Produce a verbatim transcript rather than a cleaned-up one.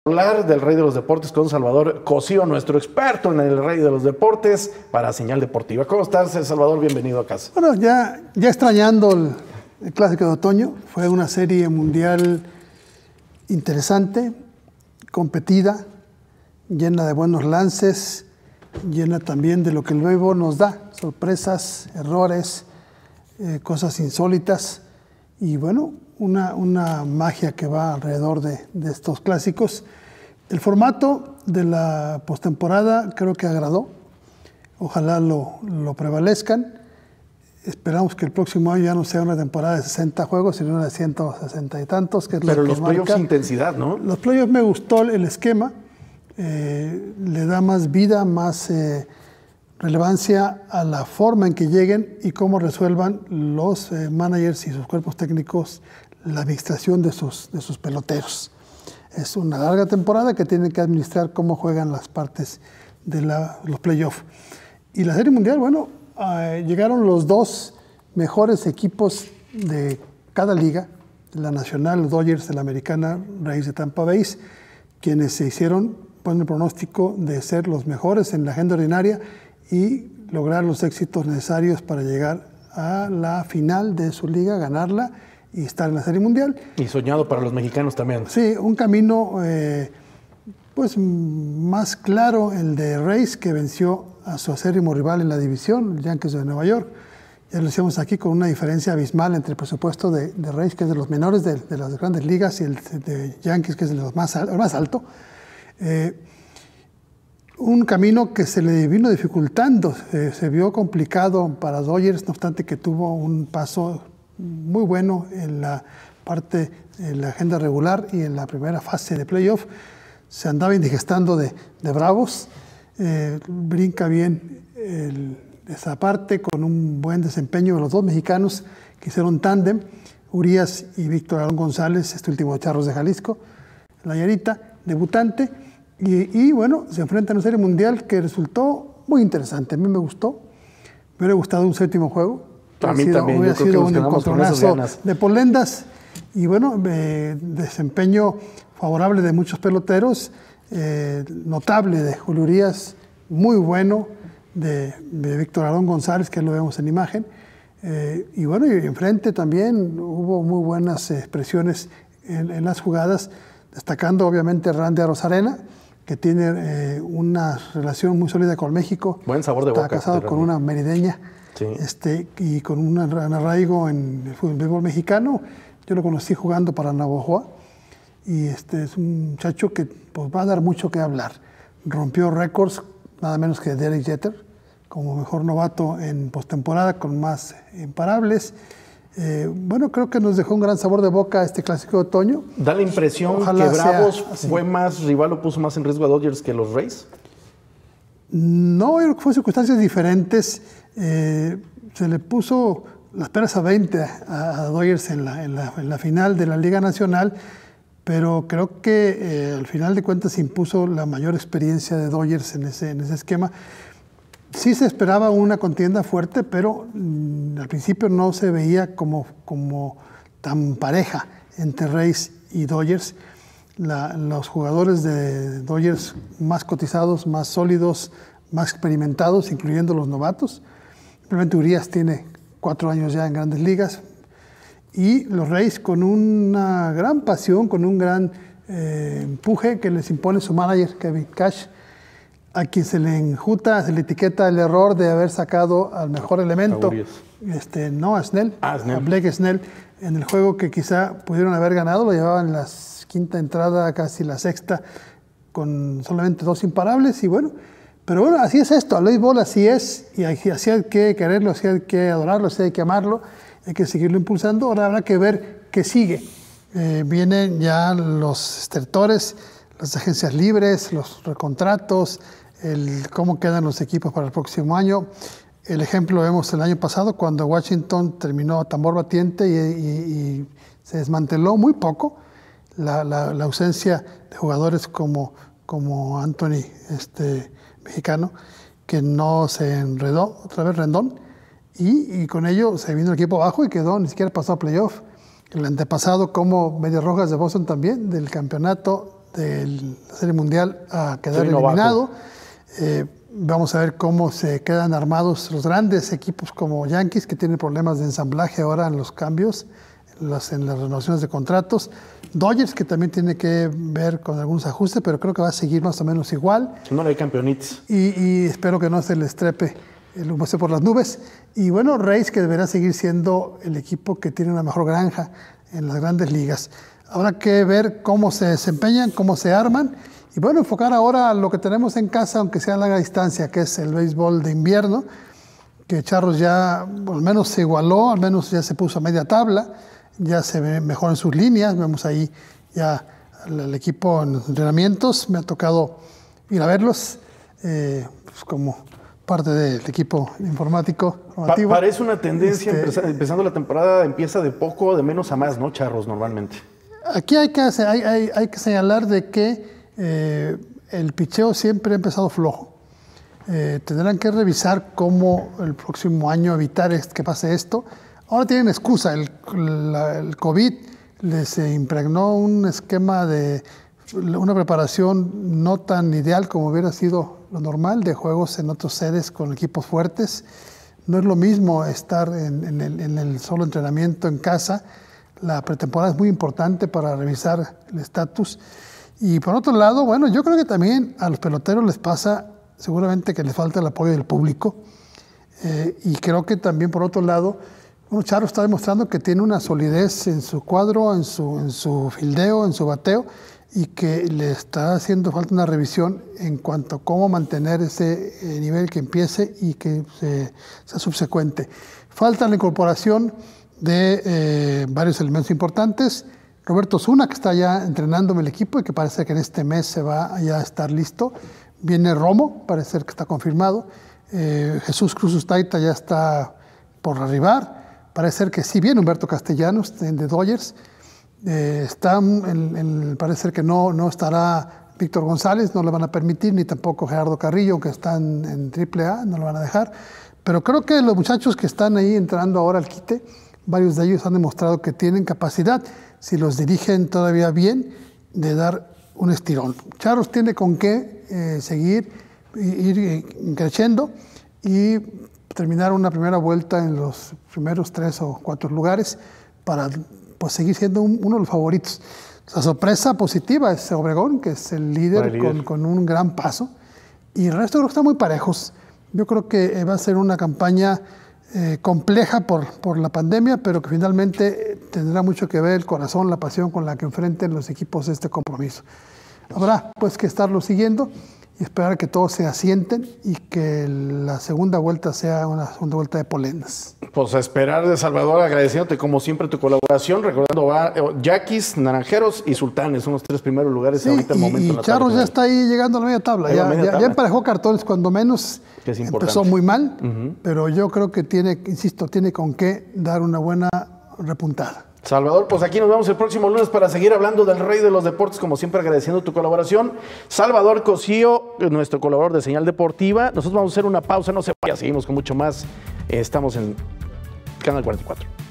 Hablar del Rey de los Deportes con Salvador Cosío, nuestro experto en el Rey de los Deportes para Señal Deportiva. ¿Cómo estás, Salvador? Bienvenido a casa. Bueno, ya, ya extrañando el, el Clásico de Otoño, fue una serie mundial interesante, competida, llena de buenos lances, llena también de lo que el béisbol nos da, sorpresas, errores, eh, cosas insólitas y bueno, una, una magia que va alrededor de, de estos clásicos. El formato de la postemporada creo que agradó, ojalá lo, lo prevalezcan. Esperamos que el próximo año ya no sea una temporada de sesenta juegos, sino una de ciento sesenta y tantos. Que es Pero lo que los playoffs marca. Intensidad, ¿no? Los playoffs me gustó el esquema, eh, le da más vida, más eh, relevancia a la forma en que lleguen y cómo resuelvan los eh, managers y sus cuerpos técnicos la administración de sus, de sus peloteros. Es una larga temporada que tienen que administrar cómo juegan las partes de la, los playoffs. Y la Serie Mundial, bueno, eh, llegaron los dos mejores equipos de cada liga, la nacional, los Dodgers, de la americana, Rays de Tampa Bay, quienes se hicieron con el pronóstico de ser los mejores en la agenda ordinaria y lograr los éxitos necesarios para llegar a la final de su liga, ganarla y estar en la Serie Mundial. Y soñado para los mexicanos también. Sí, un camino eh, pues más claro, el de Rays, que venció a su acérrimo rival en la división, el Yankees de Nueva York. Ya lo hicimos aquí con una diferencia abismal entre el presupuesto de, de Rays, que es de los menores de, de las grandes ligas, y el de Yankees, que es de los más, el más alto. Eh, un camino que se le vino dificultando, eh, se vio complicado para Dodgers, no obstante que tuvo un paso muy bueno en la parte, en la agenda regular y en la primera fase de playoff. Se andaba indigestando de, de bravos, eh, brinca bien el, esa parte con un buen desempeño de los dos mexicanos que hicieron tándem, Urias y Víctor Aarón González, este último de Charros de Jalisco, la Yarita, debutante, y, y bueno, se enfrentan a una serie mundial que resultó muy interesante. A mí me gustó, me hubiera gustado un séptimo juego. A mí sido, también, hubiera yo creo sido que un nos quedamos con esas encontronazo ganas. de polendas y bueno, eh, desempeño favorable de muchos peloteros, eh, notable de Julio Urias, muy bueno de, de Víctor Aarón González, que lo vemos en imagen, eh, y bueno, y enfrente también hubo muy buenas expresiones en, en las jugadas, destacando obviamente Randy Arozarena, que tiene eh, una relación muy sólida con México. Buen sabor de Está boca. casado con una merideña. Sí. Este, y con un arraigo en el fútbol, el béisbol mexicano. Yo lo conocí jugando para Navojoa y este es un muchacho que pues, va a dar mucho que hablar. Rompió récords, nada menos que Derek Jeter, como mejor novato en postemporada, con más imparables. Eh, bueno, creo que nos dejó un gran sabor de boca este Clásico de Otoño. ¿Da la impresión Ojalá que Bravos fue más rival o puso más en riesgo a Dodgers que los Rays? No, yo creo que fue circunstancias diferentes. Eh, se le puso las peras a veinte a, a Dodgers en la, en, la, en la final de la Liga Nacional, pero creo que eh, al final de cuentas se impuso la mayor experiencia de Dodgers en ese, en ese esquema. Sí se esperaba una contienda fuerte, pero mmm, al principio no se veía como, como tan pareja entre Rays y Dodgers. La, los jugadores de Dodgers más cotizados, más sólidos, más experimentados, incluyendo los novatos. Simplemente Urias tiene cuatro años ya en Grandes Ligas. Y los Rays con una gran pasión, con un gran eh, empuje que les impone su manager, Kevin Cash, a quien se le enjuta, se le etiqueta el error de haber sacado al mejor elemento, este, no a Snell, ah, Snell, a Blake Snell, en el juego que quizá pudieron haber ganado, lo llevaban en la quinta entrada, casi la sexta, con solamente dos imparables, y bueno, pero bueno, así es esto, el béisbol así es, y así hay que quererlo, así hay que adorarlo, así hay que amarlo, hay que seguirlo impulsando. Ahora habrá que ver qué sigue. Eh, vienen ya los estertores, las agencias libres, los recontratos, el cómo quedan los equipos para el próximo año. El ejemplo lo vemos el año pasado cuando Washington terminó a tambor batiente y, y, y se desmanteló muy poco la, la, la ausencia de jugadores como, como Anthony, este mexicano, que no se enredó, otra vez Rendón, y, y con ello se vino el equipo abajo y quedó, ni siquiera pasó a playoff. El antepasado, como Medias Rojas de Boston también, del campeonato de la Serie Mundial a quedar eliminado. Eh, vamos a ver cómo se quedan armados los grandes equipos como Yankees, que tienen problemas de ensamblaje ahora en los cambios, en las, en las renovaciones de contratos. Dodgers, que también tiene que ver con algunos ajustes, pero creo que va a seguir más o menos igual. No le hay campeonitos. Y, y espero que no se le estrepe el humo por las nubes. Y bueno, Rays, que deberá seguir siendo el equipo que tiene una mejor granja en las grandes ligas. Habrá que ver cómo se desempeñan, cómo se arman. Y bueno, enfocar ahora lo que tenemos en casa, aunque sea a larga distancia, que es el béisbol de invierno, que Charros ya al menos se igualó, al menos ya se puso a media tabla, ya se ve mejor en sus líneas. Vemos ahí ya el equipo en los entrenamientos. Me ha tocado ir a verlos eh, pues como parte del equipo informático. Pa parece una tendencia, este, empezando la temporada, empieza de poco, de menos a más, ¿no, Charros, normalmente? Aquí hay que, hacer, hay, hay, hay que señalar de que eh, el picheo siempre ha empezado flojo. Eh, tendrán que revisar cómo el próximo año evitar que pase esto. Ahora tienen excusa, el, la, el COVID les impregnó un esquema de una preparación no tan ideal como hubiera sido lo normal, de juegos en otras sedes con equipos fuertes. No es lo mismo estar en, en, el, en el solo entrenamiento en casa. La pretemporada es muy importante para revisar el estatus. Y por otro lado, bueno, yo creo que también a los peloteros les pasa seguramente que les falta el apoyo del público. Eh, y creo que también por otro lado, bueno, Charro está demostrando que tiene una solidez en su cuadro, en su, en su fildeo, en su bateo, y que le está haciendo falta una revisión en cuanto a cómo mantener ese eh, nivel que empiece y que se, sea subsecuente. Falta la incorporación de eh, varios elementos importantes. Roberto Osuna, que está ya entrenando en el equipo y que parece que en este mes se va a ya estar listo. Viene Romo, parece que está confirmado. Eh, Jesús Cruz Ustaita ya está por arribar. Parece que sí viene Humberto Castellanos de Dodgers. Eh, está en, en, parece que no, no estará Víctor González, no le van a permitir, ni tampoco Gerardo Carrillo, que están en triple A, no lo van a dejar. Pero creo que los muchachos que están ahí entrando ahora al quite, varios de ellos han demostrado que tienen capacidad, si los dirigen todavía bien, de dar un estirón. Charros tiene con qué eh, seguir, ir creciendo y terminar una primera vuelta en los primeros tres o cuatro lugares para pues, seguir siendo un, uno de los favoritos. La sorpresa positiva es Obregón, que es el líder, el líder. Con, con un gran paso. Y el resto creo que están muy parejos. Yo creo que va a ser una campaña eh, compleja por, por la pandemia, pero que finalmente tendrá mucho que ver el corazón, la pasión con la que enfrenten los equipos este compromiso. Habrá pues que estarlo siguiendo y esperar que todos se asienten y que la segunda vuelta sea una segunda vuelta de polenas. Pues a esperar de Salvador, agradeciéndote como siempre tu colaboración, recordando va Yaquis, Naranjeros y Sultanes, son los tres primeros lugares sí, ahorita el momento. Y, y Charros ya está ahí llegando a la media tabla, ya, media ya, tabla. ya emparejó cartones cuando menos, que es empezó muy mal, uh-huh. pero yo creo que tiene, insisto, tiene con qué dar una buena repuntada. Salvador, pues aquí nos vemos el próximo lunes para seguir hablando del rey de los deportes, como siempre agradeciendo tu colaboración. Salvador Cosío, nuestro colaborador de Señal Deportiva. Nosotros vamos a hacer una pausa, no se vaya, seguimos con mucho más. Estamos en Canal cuarenta y cuatro.